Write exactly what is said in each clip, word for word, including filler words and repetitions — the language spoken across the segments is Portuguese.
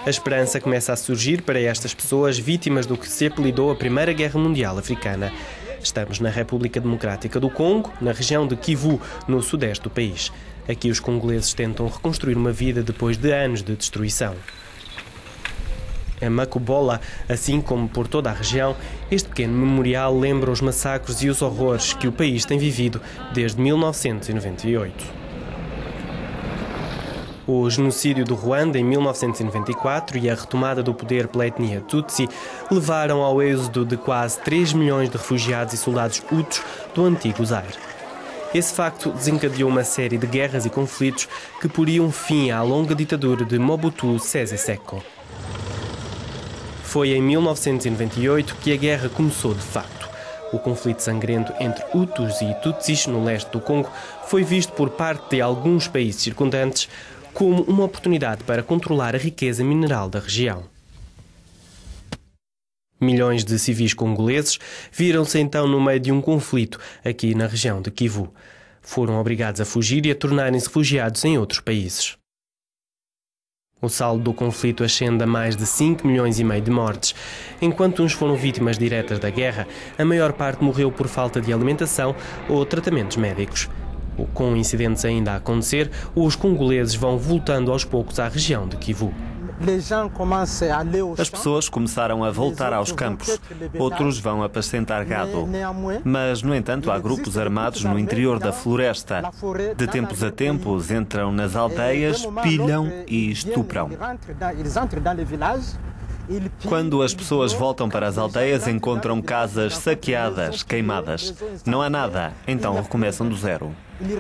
A esperança começa a surgir para estas pessoas vítimas do que se apelidou a Primeira Guerra Mundial Africana. Estamos na República Democrática do Congo, na região de Kivu, no sudeste do país. Aqui os congoleses tentam reconstruir uma vida depois de anos de destruição. Em Makobola, assim como por toda a região, este pequeno memorial lembra os massacres e os horrores que o país tem vivido desde mil novecentos e noventa e oito. O genocídio do Ruanda em mil novecentos e noventa e quatro e a retomada do poder pela etnia Tutsi levaram ao êxodo de quase três milhões de refugiados e soldados hutus do antigo Zaire. Esse facto desencadeou uma série de guerras e conflitos que poriam fim à longa ditadura de Mobutu Sese Seko. Foi em mil novecentos e noventa e oito que a guerra começou de facto. O conflito sangrento entre Hutus e Tutsis no leste do Congo foi visto por parte de alguns países circundantes como uma oportunidade para controlar a riqueza mineral da região. Milhões de civis congoleses viram-se então no meio de um conflito aqui na região de Kivu. Foram obrigados a fugir e a tornarem-se refugiados em outros países. O saldo do conflito ascende a mais de cinco milhões e meio de mortes. Enquanto uns foram vítimas diretas da guerra, a maior parte morreu por falta de alimentação ou tratamentos médicos. Com incidentes ainda a acontecer, os congoleses vão voltando aos poucos à região de Kivu. As pessoas começaram a voltar aos campos, outros vão apacentar gado. Mas, no entanto, há grupos armados no interior da floresta. De tempos a tempos entram nas aldeias, pilham e estupram. Quando as pessoas voltam para as aldeias, encontram casas saqueadas, queimadas. Não há nada, então recomeçam do zero.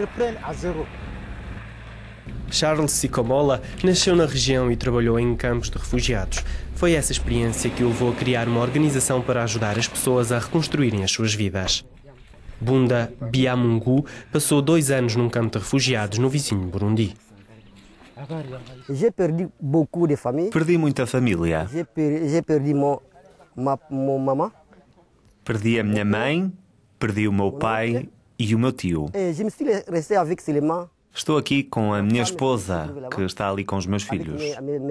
Charles Sikomola nasceu na região e trabalhou em campos de refugiados. Foi essa experiência que o levou a criar uma organização para ajudar as pessoas a reconstruírem as suas vidas. Bunda Biamungu passou dois anos num campo de refugiados no vizinho Burundi. Perdi muita família. Perdi a minha mãe, perdi o meu pai e o meu tio. Estou aqui com a minha esposa, que está ali com os meus filhos.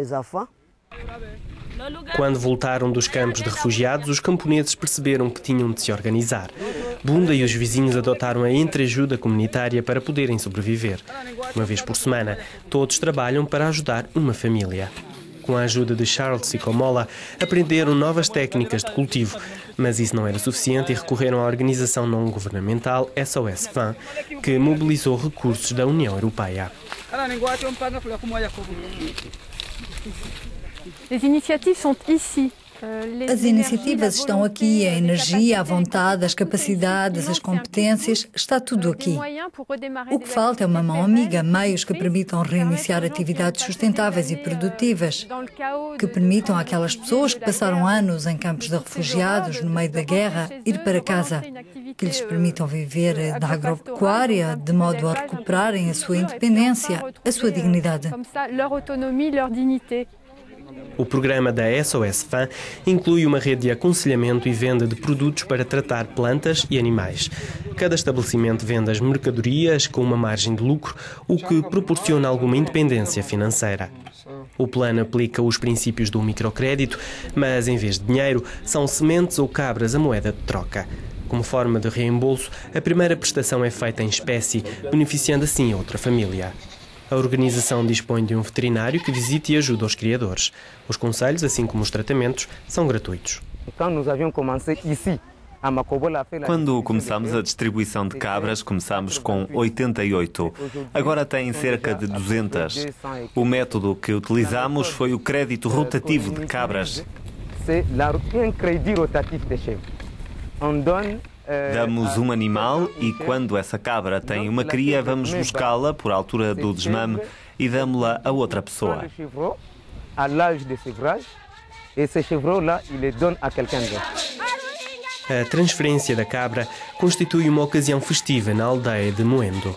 Quando voltaram dos campos de refugiados, os camponeses perceberam que tinham de se organizar. Bunda e os vizinhos adotaram a entreajuda comunitária para poderem sobreviver. Uma vez por semana, todos trabalham para ajudar uma família. Com a ajuda de Charles Sikomola, aprenderam novas técnicas de cultivo, mas isso não era suficiente e recorreram à organização não-governamental S O S F A M, que mobilizou recursos da União Europeia. As iniciativas são ici. As iniciativas estão aqui, a energia, a vontade, as capacidades, as competências, está tudo aqui. O que falta é uma mão amiga, meios que permitam reiniciar atividades sustentáveis e produtivas, que permitam àquelas pessoas que passaram anos em campos de refugiados, no meio da guerra, ir para casa, que lhes permitam viver da agropecuária, de modo a recuperarem a sua independência, a sua dignidade. O programa da S O S F A M inclui uma rede de aconselhamento e venda de produtos para tratar plantas e animais. Cada estabelecimento vende as mercadorias com uma margem de lucro, o que proporciona alguma independência financeira. O plano aplica os princípios do microcrédito, mas em vez de dinheiro, são sementes ou cabras a moeda de troca. Como forma de reembolso, a primeira prestação é feita em espécie, beneficiando assim a outra família. A organização dispõe de um veterinário que visita e ajuda os criadores. Os conselhos, assim como os tratamentos, são gratuitos. Quando começámos a distribuição de cabras, começámos com oitenta e oito. Agora tem cerca de duzentas. O método que utilizamos foi o crédito rotativo de cabras. Damos um animal e, quando essa cabra tem uma cria, vamos buscá-la por altura do desmame e damos-la a outra pessoa. A transferência da cabra constitui uma ocasião festiva na aldeia de Moendo.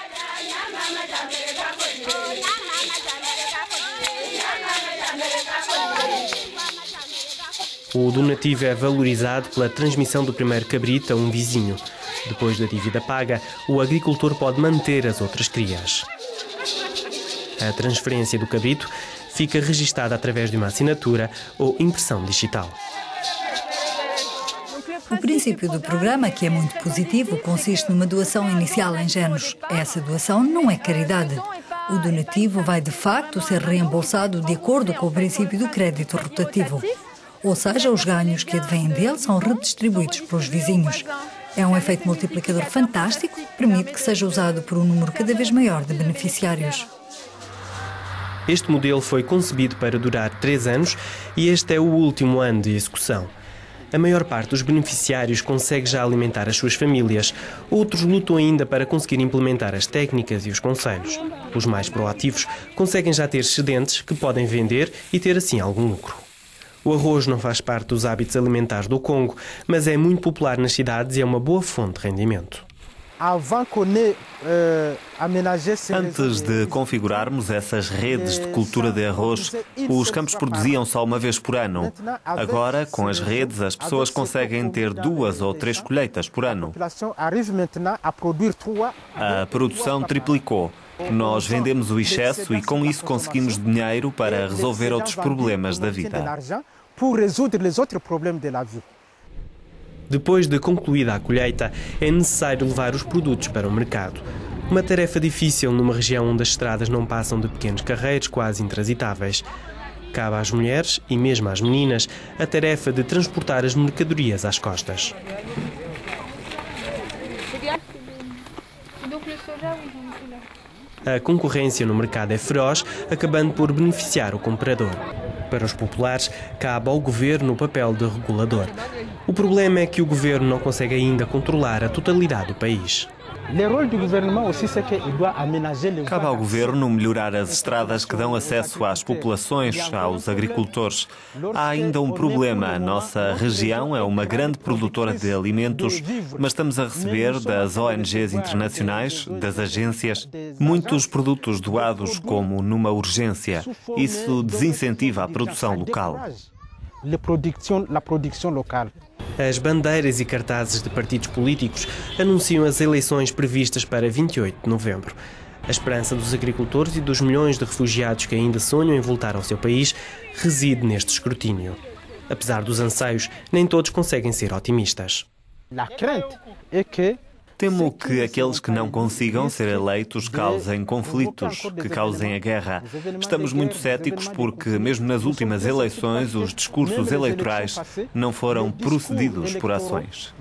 O donativo é valorizado pela transmissão do primeiro cabrito a um vizinho. Depois da dívida paga, o agricultor pode manter as outras crias. A transferência do cabrito fica registada através de uma assinatura ou impressão digital. O princípio do programa, que é muito positivo, consiste numa doação inicial em géneros. Essa doação não é caridade. O donativo vai, de facto, ser reembolsado de acordo com o princípio do crédito rotativo. Ou seja, os ganhos que advêm dele são redistribuídos pelos vizinhos. É um efeito multiplicador fantástico e permite que seja usado por um número cada vez maior de beneficiários. Este modelo foi concebido para durar três anos e este é o último ano de execução. A maior parte dos beneficiários consegue já alimentar as suas famílias. Outros lutam ainda para conseguir implementar as técnicas e os conselhos. Os mais proativos conseguem já ter excedentes que podem vender e ter assim algum lucro. O arroz não faz parte dos hábitos alimentares do Congo, mas é muito popular nas cidades e é uma boa fonte de rendimento. Antes de configurarmos essas redes de cultura de arroz, os campos produziam só uma vez por ano. Agora, com as redes, as pessoas conseguem ter duas ou três colheitas por ano. A produção triplicou. Nós vendemos o excesso e com isso conseguimos dinheiro para resolver outros problemas da vida. Depois de concluída a colheita, é necessário levar os produtos para o mercado. Uma tarefa difícil numa região onde as estradas não passam de pequenos carreiros quase intransitáveis. Cabe às mulheres, e mesmo às meninas, a tarefa de transportar as mercadorias às costas. A concorrência no mercado é feroz, acabando por beneficiar o comprador. Para os populares, cabe ao governo o papel de regulador. O problema é que o governo não consegue ainda controlar a totalidade do país. Cabe ao governo melhorar as estradas que dão acesso às populações, aos agricultores. Há ainda um problema. A nossa região é uma grande produtora de alimentos, mas estamos a receber das O N Gs internacionais, das agências, muitos produtos doados como numa urgência. Isso desincentiva a produção local. As bandeiras e cartazes de partidos políticos anunciam as eleições previstas para vinte e oito de novembro. A esperança dos agricultores e dos milhões de refugiados que ainda sonham em voltar ao seu país reside neste escrutínio. Apesar dos anseios, nem todos conseguem ser otimistas. Temo que aqueles que não consigam ser eleitos causem conflitos, que causem a guerra. Estamos muito céticos porque, mesmo nas últimas eleições, os discursos eleitorais não foram procedidos por ações.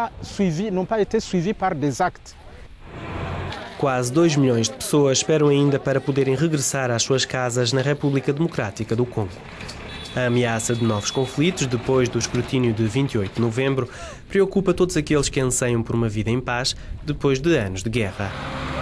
Quase dois milhões de pessoas esperam ainda para poderem regressar às suas casas na República Democrática do Congo. A ameaça de novos conflitos, depois do escrutínio de vinte e oito de novembro, preocupa todos aqueles que anseiam por uma vida em paz depois de anos de guerra.